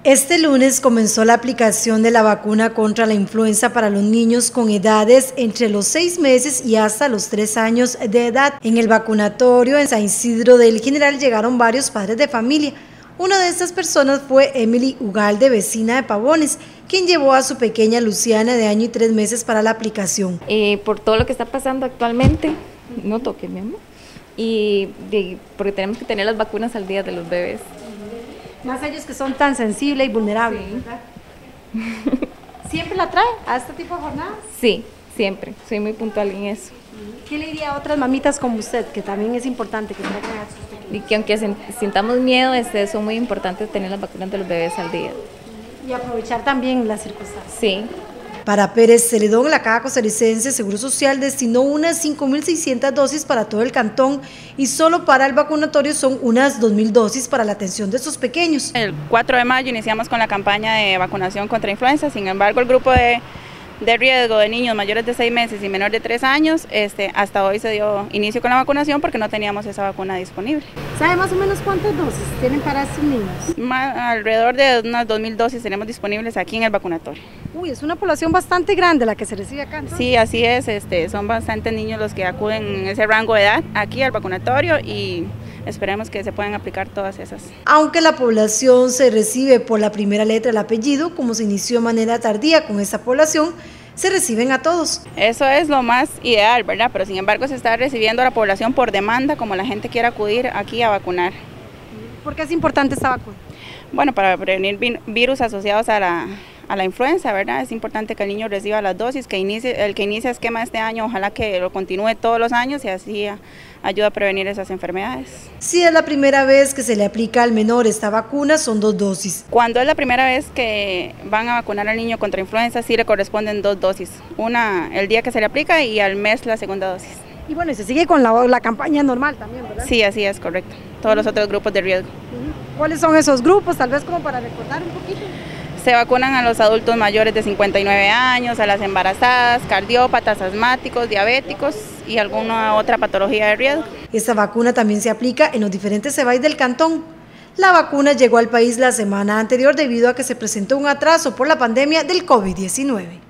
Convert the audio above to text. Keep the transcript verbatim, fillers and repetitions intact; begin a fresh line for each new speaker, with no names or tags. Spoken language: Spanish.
Este lunes comenzó la aplicación de la vacuna contra la influenza para los niños con edades entre los seis meses y hasta los tres años de edad. En el vacunatorio en San Isidro del General llegaron varios padres de familia. Una de estas personas fue Emily Ugalde, vecina de Pavones, quien llevó a su pequeña Luciana de año y tres meses para la aplicación.
Eh, por todo lo que está pasando actualmente, no toque, mi amor, y de, porque tenemos que tener las vacunas al día de los bebés.
Más ellos que son tan sensibles y vulnerables, sí. ¿Verdad? ¿Siempre la trae a este tipo de jornadas?
Sí, siempre, soy muy puntual en eso.
¿Qué le diría a otras mamitas como usted, que también es importante que traigan a sus pequeños?
Y que aunque sintamos miedo, este, son muy importantes tener las vacunas de los bebés al día.
Y aprovechar también las circunstancias.
Sí.
Para Pérez Celedón, la Caja Costarricense de Seguro Social destinó unas cinco mil seiscientas dosis para todo el cantón y solo para el vacunatorio son unas dos mil dosis para la atención de estos pequeños.
El cuatro de mayo iniciamos con la campaña de vacunación contra influenza, sin embargo el grupo de, de riesgo de niños mayores de seis meses y menores de tres años, este, hasta hoy se dio inicio con la vacunación porque no teníamos esa vacuna disponible.
¿Sabe más o menos cuántas dosis tienen para estos niños?
Más, alrededor de unas dos mil dosis tenemos disponibles aquí en el vacunatorio.
Uy, es una población bastante grande la que se recibe acá, ¿no?
Sí, así es, este, son bastantes niños los que acuden en ese rango de edad aquí al vacunatorio y esperemos que se puedan aplicar todas esas.
Aunque la población se recibe por la primera letra del apellido, como se inició de manera tardía con esta población, se reciben a todos.
Eso es lo más ideal, ¿verdad? Pero sin embargo se está recibiendo a la población por demanda, como la gente quiere acudir aquí a vacunar.
¿Por qué es importante esta vacuna?
Bueno, para prevenir virus asociados a la, a la influenza, ¿verdad? Es importante que el niño reciba las dosis, que inicie, el que inicie esquema este año, ojalá que lo continúe todos los años y así ayuda a prevenir esas enfermedades.
Si es la primera vez que se le aplica al menor esta vacuna, son dos dosis.
Cuando es la primera vez que van a vacunar al niño contra influenza, sí le corresponden dos dosis, una el día que se le aplica y al mes la segunda dosis.
Y bueno, y se sigue con la, la campaña normal también, ¿verdad?
Sí, así es, correcto. Todos los otros grupos de riesgo.
¿Cuáles son esos grupos? Tal vez como para recordar un poquito.
Se vacunan a los adultos mayores de cincuenta y nueve años, a las embarazadas, cardiópatas, asmáticos, diabéticos y alguna otra patología de riesgo.
Esta vacuna también se aplica en los diferentes C E B A I del cantón. La vacuna llegó al país la semana anterior debido a que se presentó un atraso por la pandemia del COVID diecinueve.